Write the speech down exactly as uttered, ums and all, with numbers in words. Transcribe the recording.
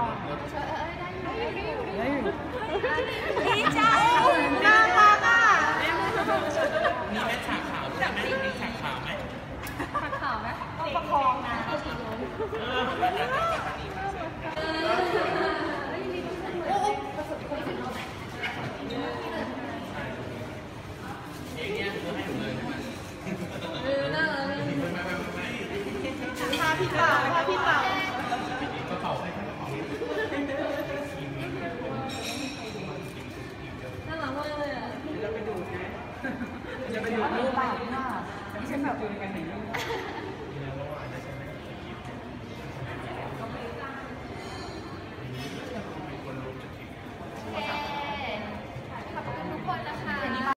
ดีใจน่ารักอ่ะมีแม่ฉากขาวใช่ไหมมีฉากขาวไหมฉากขาวไหมต้องประคองนะ